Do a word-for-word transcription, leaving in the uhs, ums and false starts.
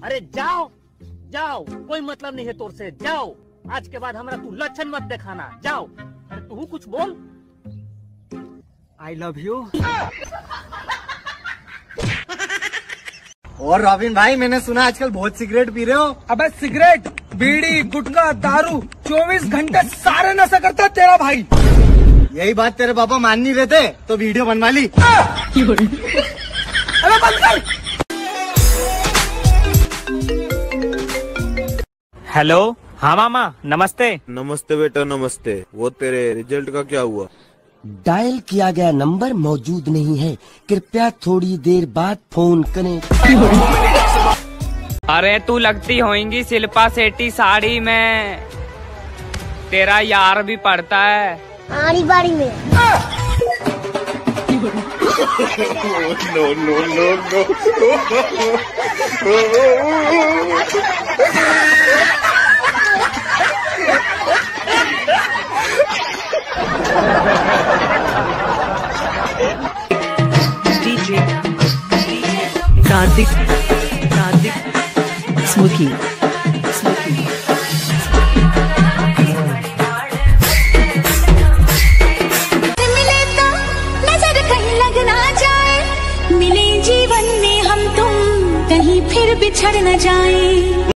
अरे जाओ जाओ, कोई मतलब नहीं है तोर से, जाओ। आज के बाद हमारा तू लक्षण मत दिखाना, जाओ। अरे तू कुछ बोल। I love you. और रॉबिन भाई, मैंने सुना आजकल बहुत सिगरेट पी रहे हो। अबे सिगरेट, बीड़ी, गुटखा, दारू चौबीस घंटे सारे नशा करता है तेरा भाई। यही बात तेरे पापा मान नहीं रहे थे तो वीडियो बनवा ली। अबे बंद कर। हेलो, हाँ मामा, नमस्ते। नमस्ते बेटा नमस्ते। वो तेरे रिजल्ट का क्या हुआ? डायल किया गया नंबर मौजूद नहीं है, कृपया थोड़ी देर बाद फोन करें। अरे तू लगती होगी शिल्पा शेट्टी साड़ी में, तेरा यार भी पड़ता है आड़ी बाड़ी में। No no no no. DJ Kartik Kartik smoky smoky. मिले तो नजर कहीं लग ना जाए, मिले जीवन में हम तुम कहीं फिर बिछड़ न जाए।